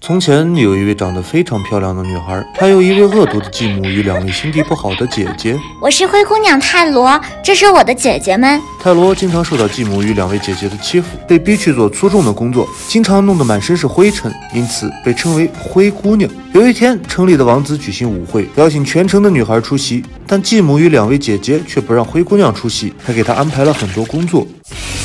从前有一位长得非常漂亮的女孩，她有一位恶毒的继母与两位心地不好的姐姐。 我是灰姑娘泰罗，这是我的姐姐们。 泰罗经常受到继母与两位姐姐的欺负，被逼去做粗重的工作，经常弄得满身是灰尘，因此被称为灰姑娘。有一天，城里的王子举行舞会，邀请全城的女孩出席，但继母与两位姐姐却不让灰姑娘出席，还给她安排了很多工作。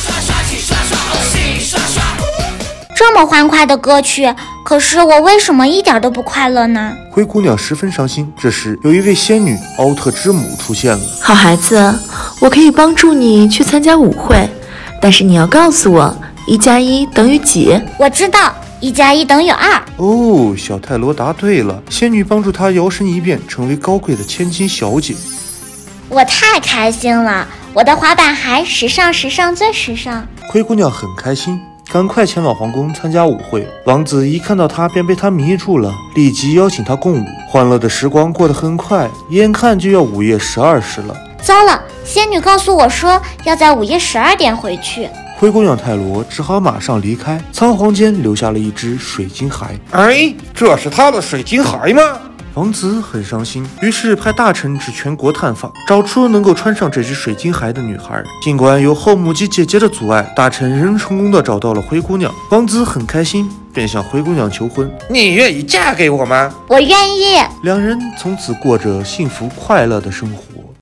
这么欢快的歌曲，可是我为什么一点都不快乐呢？ 灰姑娘十分伤心。这时，有一位仙女奥特之母出现了。 好孩子，我可以帮助你去参加舞会，但是你要告诉我1+1等于几？ 我知道，1+1等于2。 哦，小泰罗答对了。仙女帮助她摇身一变，成为高贵的千金小姐。 我太开心了，我的滑板还时尚最时尚。 灰姑娘很开心，赶快前往皇宫参加舞会。王子一看到她便被她迷住了，立即邀请她共舞。欢乐的时光过得很快，眼看就要午夜12时了。 糟了，仙女告诉我说要在午夜12点回去。 灰姑娘泰罗只好马上离开，仓皇间留下了一只水晶孩。 哎，这是他的水晶孩吗？ 王子很伤心，于是派大臣至全国探访，找出能够穿上这只水晶孩的女孩。尽管有后母及姐姐的阻碍，大臣仍成功的找到了灰姑娘。王子很开心，便向灰姑娘求婚。 你愿意嫁给我吗？ 我愿意。 两人从此过着幸福快乐的生活。